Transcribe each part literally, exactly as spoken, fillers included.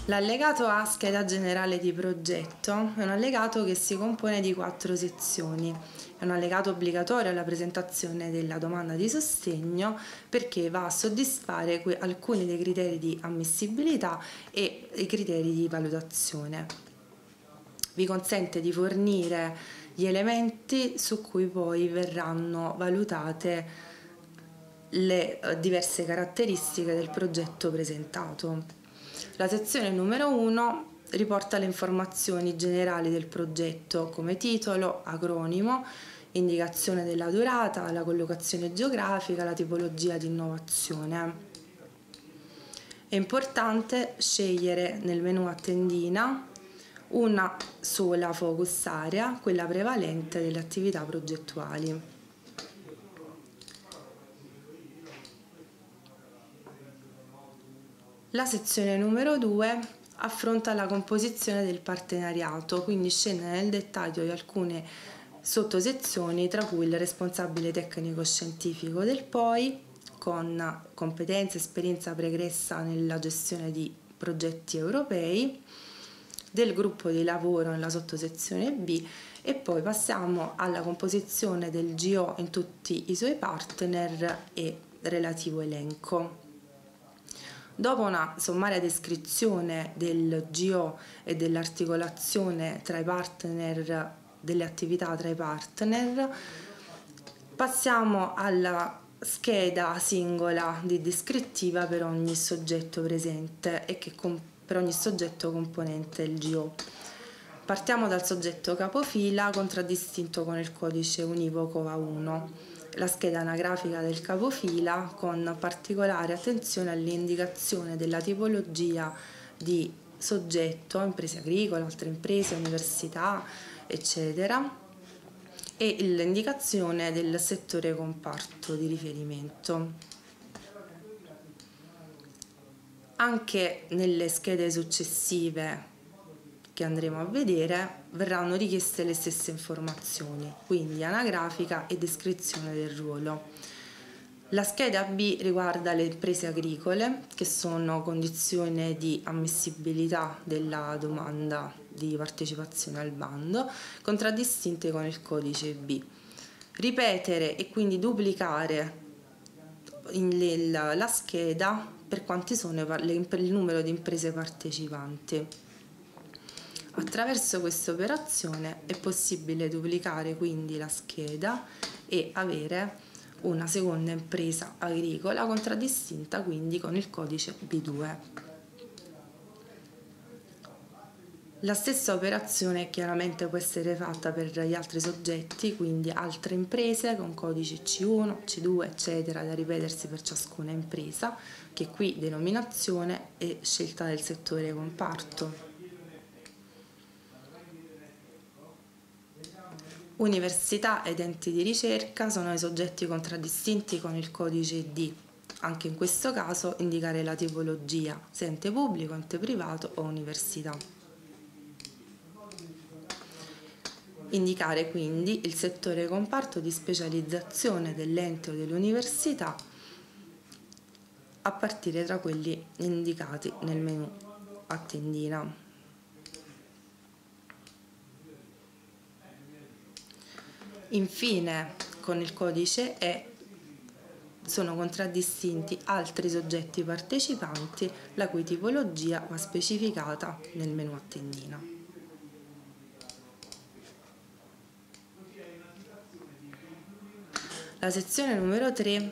L'allegato A, scheda generale di progetto, è un allegato che si compone di quattro sezioni. È un allegato obbligatorio alla presentazione della domanda di sostegno perché va a soddisfare alcuni dei criteri di ammissibilità e i criteri di valutazione. Vi consente di fornire gli elementi su cui poi verranno valutate le diverse caratteristiche del progetto presentato. La sezione numero uno riporta le informazioni generali del progetto come titolo, acronimo, indicazione della durata, la collocazione geografica, la tipologia di innovazione. È importante scegliere nel menu a tendina una sola focus area, quella prevalente delle attività progettuali. La sezione numero due affronta la composizione del partenariato, quindi scende nel dettaglio di alcune sottosezioni, tra cui il responsabile tecnico-scientifico del P O I, con competenza e esperienza pregressa nella gestione di progetti europei, del gruppo di lavoro nella sottosezione B, e poi passiamo alla composizione del G O in tutti i suoi partner e relativo elenco. Dopo una sommaria descrizione del G O e dell'articolazione tra i partner, delle attività tra i partner, passiamo alla scheda singola di descrittiva per ogni soggetto presente e che per ogni soggetto componente il G O. Partiamo dal soggetto capofila, contraddistinto con il codice univoco A uno. La scheda anagrafica del capofila con particolare attenzione all'indicazione della tipologia di soggetto, imprese agricole, altre imprese, università, eccetera, e l'indicazione del settore comparto di riferimento. Anche nelle schede successive che andremo a vedere verranno richieste le stesse informazioni, quindi anagrafica e descrizione del ruolo. La scheda B riguarda le imprese agricole, che sono condizione di ammissibilità della domanda di partecipazione al bando, contraddistinte con il codice B. Ripetere e quindi duplicare la scheda per quanti sono il numero di imprese partecipanti. Attraverso questa operazione è possibile duplicare quindi la scheda e avere una seconda impresa agricola contraddistinta quindi con il codice B due. La stessa operazione chiaramente può essere fatta per gli altri soggetti, quindi altre imprese con codice C uno, C due, eccetera, da ripetersi per ciascuna impresa, che qui denominazione e scelta del settore comparto. Università ed enti di ricerca sono i soggetti contraddistinti con il codice D. Anche in questo caso indicare la tipologia, se ente pubblico, ente privato o università. Indicare quindi il settore comparto di specializzazione dell'ente o dell'università a partire da quelli indicati nel menu a tendina. Infine, con il codice E sono contraddistinti altri soggetti partecipanti la cui tipologia va specificata nel menu a tendina. La sezione numero tre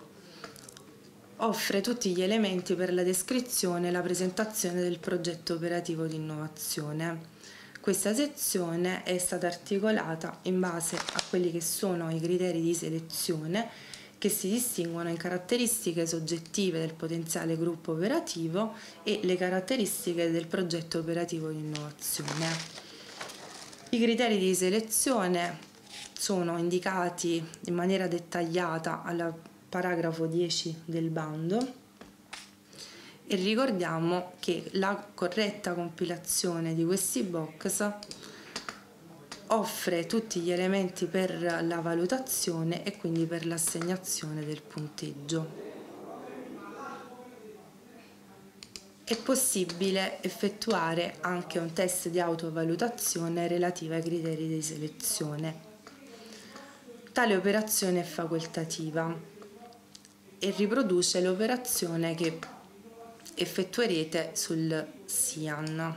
offre tutti gli elementi per la descrizione e la presentazione del progetto operativo di innovazione. Questa sezione è stata articolata in base a quelli che sono i criteri di selezione che si distinguono in caratteristiche soggettive del potenziale gruppo operativo e le caratteristiche del progetto operativo di innovazione. I criteri di selezione sono indicati in maniera dettagliata al paragrafo dieci del bando. E ricordiamo che la corretta compilazione di questi box offre tutti gli elementi per la valutazione e quindi per l'assegnazione del punteggio. è possibile effettuare anche un test di autovalutazione relativo ai criteri di selezione. Tale operazione è facoltativa e riproduce l'operazione che effettuerete sul SIAN.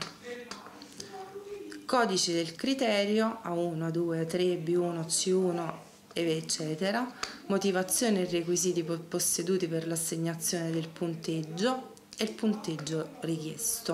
Codice del criterio A uno, A due, A tre, B uno, C uno, eccetera. Motivazione e requisiti posseduti per l'assegnazione del punteggio e il punteggio richiesto.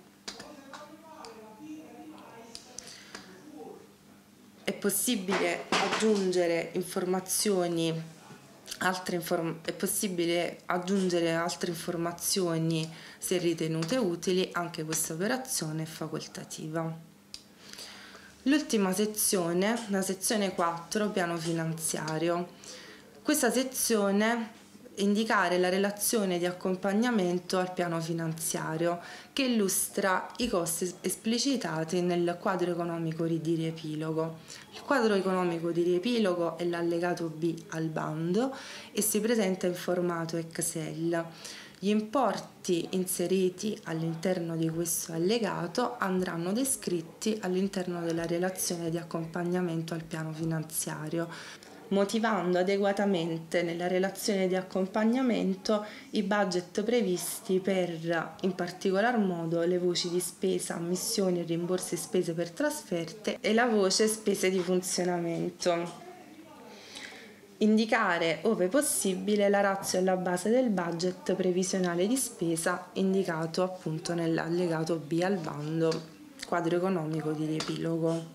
È possibile aggiungere informazioni, altre inform- è possibile aggiungere altre informazioni se ritenute utili, anche questa operazione è facoltativa. L'ultima sezione, la sezione quattro, piano finanziario. Questa sezione indicare la relazione di accompagnamento al piano finanziario che illustra i costi esplicitati nel quadro economico di riepilogo. Il quadro economico di riepilogo è l'allegato B al bando e si presenta in formato Excel. Gli importi inseriti all'interno di questo allegato andranno descritti all'interno della relazione di accompagnamento al piano finanziario, motivando adeguatamente nella relazione di accompagnamento i budget previsti per, in particolar modo, le voci di spesa, ammissioni e rimborsi spese per trasferte e la voce spese di funzionamento. Indicare, ove possibile, la ratio alla base del budget previsionale di spesa indicato appunto nell'allegato B al bando, quadro economico di riepilogo.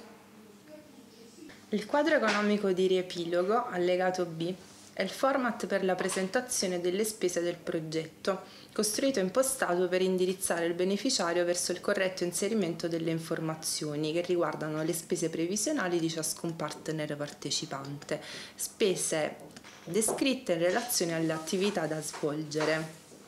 Il quadro economico di riepilogo, allegato B, è il format per la presentazione delle spese del progetto, costruito e impostato per indirizzare il beneficiario verso il corretto inserimento delle informazioni che riguardano le spese previsionali di ciascun partner partecipante, spese descritte in relazione alle attività da svolgere.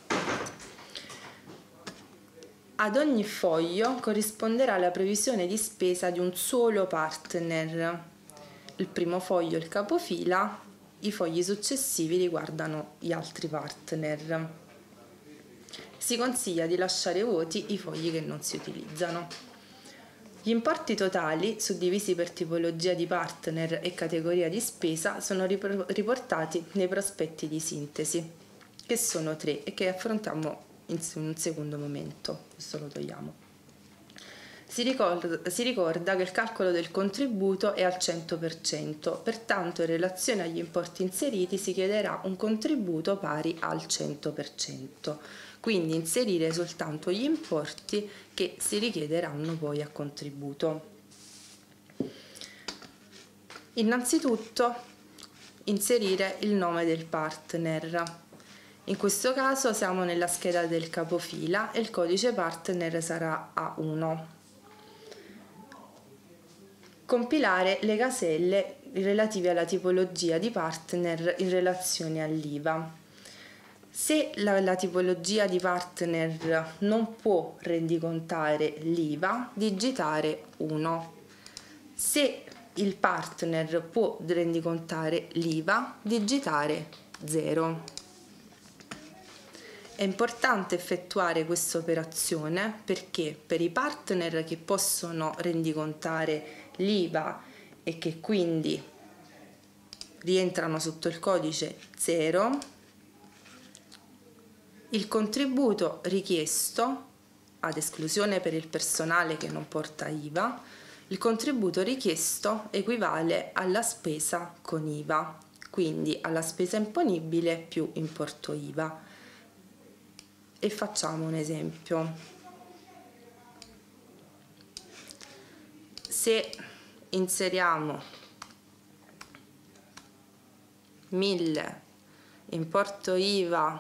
Ad ogni foglio corrisponderà la previsione di spesa di un solo partner. Il primo foglio è il capofila, i fogli successivi riguardano gli altri partner. Si consiglia di lasciare vuoti i fogli che non si utilizzano. Gli importi totali, suddivisi per tipologia di partner e categoria di spesa, sono riportati nei prospetti di sintesi, che sono tre e che affrontiamo in un secondo momento. Questo lo togliamo. Si ricorda, si ricorda che il calcolo del contributo è al cento per cento, pertanto in relazione agli importi inseriti si chiederà un contributo pari al cento per cento, quindi inserire soltanto gli importi che si richiederanno poi a contributo. Innanzitutto inserire il nome del partner. In questo caso siamo nella scheda del capofila e il codice partner sarà A uno. Compilare le caselle relative alla tipologia di partner in relazione all'I V A. Se la, la tipologia di partner non può rendicontare l'I V A, digitare uno. Se il partner può rendicontare l'I V A, digitare zero. È importante effettuare questa operazione perché per i partner che possono rendicontare l'I V A e che quindi rientrano sotto il codice zero, il contributo richiesto, ad esclusione per il personale che non porta I V A, il contributo richiesto equivale alla spesa con I V A, quindi alla spesa imponibile più importo I V A. E facciamo un esempio. Se inseriamo mille importo I V A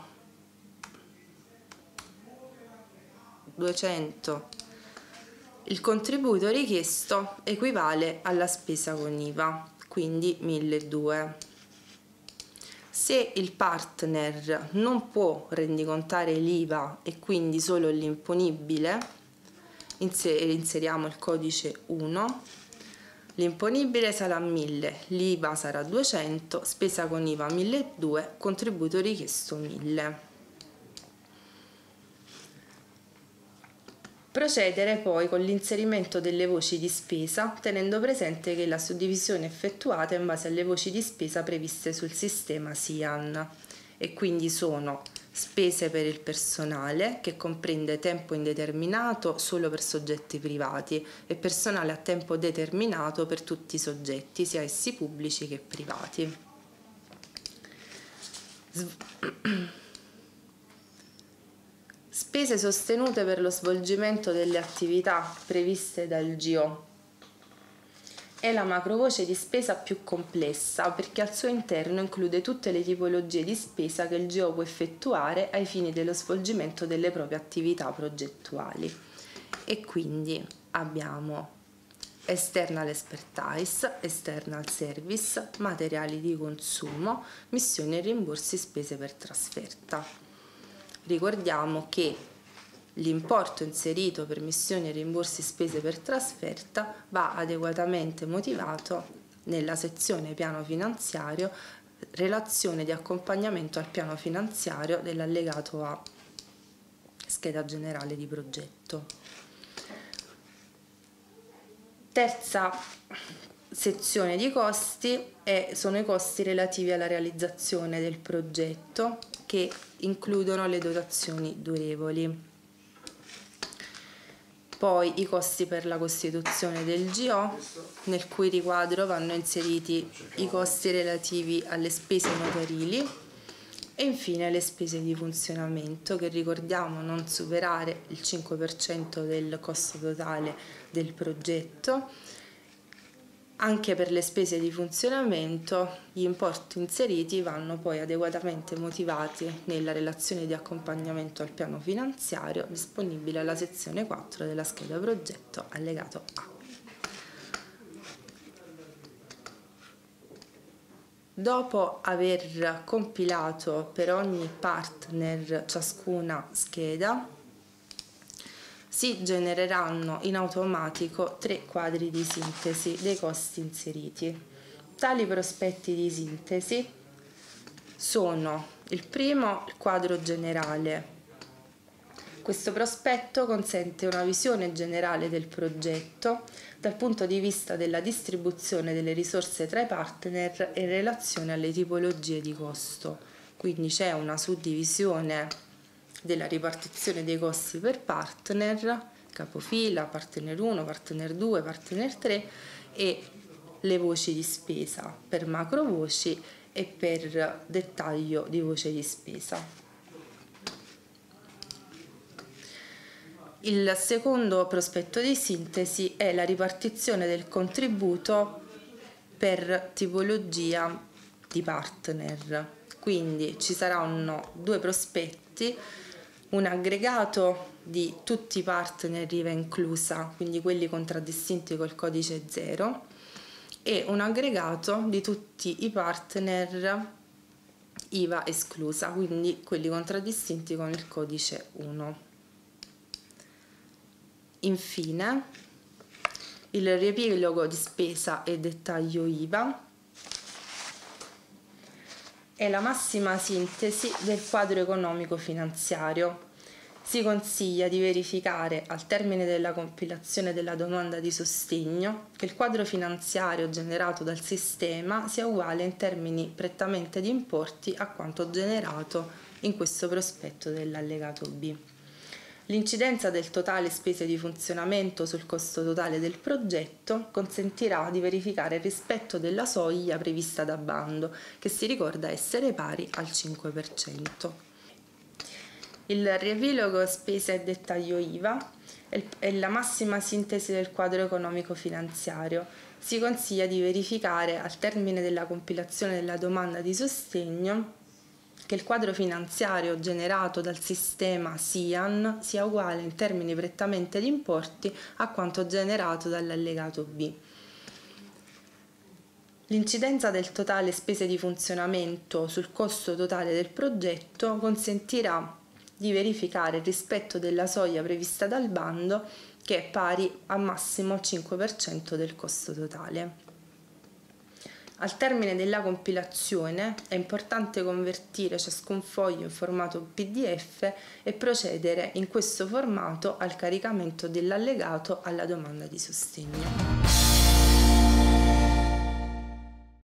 duecento, il contributo richiesto equivale alla spesa con I V A, quindi milleduecento. Se il partner non può rendicontare l'I V A e quindi solo l'imponibile, inseriamo il codice uno, l'imponibile sarà mille, l'I V A sarà duecento, spesa con I V A milleduecento, contributo richiesto mille. Procedere poi con l'inserimento delle voci di spesa, tenendo presente che la suddivisione è effettuata in base alle voci di spesa previste sul sistema S I A N, e quindi sono spese per il personale, che comprende tempo indeterminato solo per soggetti privati, e personale a tempo determinato per tutti i soggetti, sia essi pubblici che privati. Spese sostenute per lo svolgimento delle attività previste dal G O. È la macrovoce di spesa più complessa perché al suo interno include tutte le tipologie di spesa che il G O può effettuare ai fini dello svolgimento delle proprie attività progettuali. E quindi abbiamo external expertise, external service, materiali di consumo, missioni e rimborsi, spese per trasferta. Ricordiamo che l'importo inserito per missioni e rimborsi spese per trasferta va adeguatamente motivato nella sezione piano finanziario, relazione di accompagnamento al piano finanziario dell'allegato A, scheda generale di progetto. Terza sezione di costi è, sono i costi relativi alla realizzazione del progetto, che includono le dotazioni durevoli. Poi i costi per la costituzione del G O, nel cui riquadro vanno inseriti i costi relativi alle spese notarili, e infine le spese di funzionamento, che ricordiamo non superare il cinque per cento del costo totale del progetto. Anche per le spese di funzionamento gli importi inseriti vanno poi adeguatamente motivati nella relazione di accompagnamento al piano finanziario disponibile alla sezione quattro della scheda progetto allegato A. Dopo aver compilato per ogni partner ciascuna scheda, si genereranno in automatico tre quadri di sintesi dei costi inseriti. Tali prospetti di sintesi sono: il primo, il quadro generale. Questo prospetto consente una visione generale del progetto dal punto di vista della distribuzione delle risorse tra i partner in relazione alle tipologie di costo. Quindi c'è una suddivisione della ripartizione dei costi per partner, capofila, partner uno, partner due, partner tre, e le voci di spesa per macrovoci e per dettaglio di voce di spesa. Il secondo prospetto di sintesi è la ripartizione del contributo per tipologia di partner. Quindi ci saranno due prospetti, un aggregato di tutti i partner I V A inclusa, quindi quelli contraddistinti col codice zero, e un aggregato di tutti i partner I V A esclusa, quindi quelli contraddistinti con il codice uno. Infine, il riepilogo di spesa e dettaglio I V A è la massima sintesi del quadro economico finanziario. Si consiglia di verificare al termine della compilazione della domanda di sostegno che il quadro finanziario generato dal sistema sia uguale in termini prettamente di importi a quanto generato in questo prospetto dell'allegato B. L'incidenza del totale spese di funzionamento sul costo totale del progetto consentirà di verificare il rispetto della soglia prevista da bando, che si ricorda essere pari al cinque per cento. Il riepilogo spesa e dettaglio I V A è la massima sintesi del quadro economico finanziario. Si consiglia di verificare al termine della compilazione della domanda di sostegno che il quadro finanziario generato dal sistema S I A N sia uguale in termini prettamente di importi a quanto generato dall'allegato B. L'incidenza del totale spese di funzionamento sul costo totale del progetto consentirà di verificare il rispetto della soglia prevista dal bando, che è pari a massimo cinque per cento del costo totale. Al termine della compilazione è importante convertire ciascun foglio in formato P D F e procedere in questo formato al caricamento dell'allegato alla domanda di sostegno.